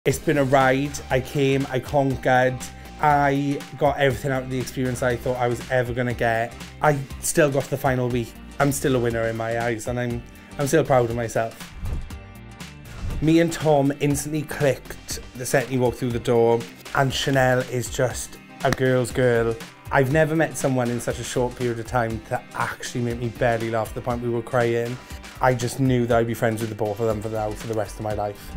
It's been a ride. I came, I conquered, I got everything out of the experience I thought I was ever going to get. I still got to the final week. I'm still a winner in my eyes, and I'm still proud of myself. Me and Tom instantly clicked the second he walked through the door, and Chanel is just a girl's girl. I've never met someone in such a short period of time that actually made me barely laugh to the point we were crying. I just knew that I'd be friends with the both of them for the rest of my life.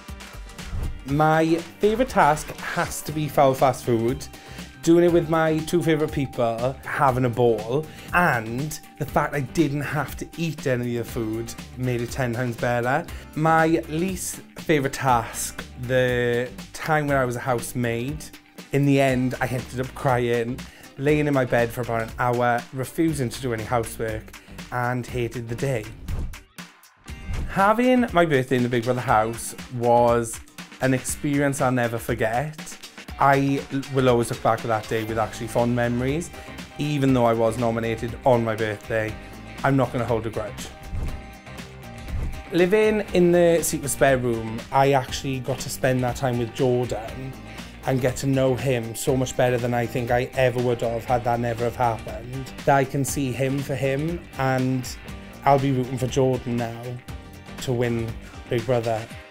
My favourite task has to be foul fast food, doing it with my two favourite people, having a ball, and the fact I didn't have to eat any of the food made it 10 times better. My least favourite task, the time when I was a housemaid. In the end, I ended up crying, laying in my bed for about an hour, refusing to do any housework, and hated the day. Having my birthday in the Big Brother house was an experience I'll never forget. I will always look back at that day with actually fond memories. Even though I was nominated on my birthday, I'm not going to hold a grudge. Living in the secret spare room, I actually got to spend that time with Jordan and get to know him so much better than I think I ever would have had that never have happened. That I can see him for him, and I'll be rooting for Jordan now to win Big Brother.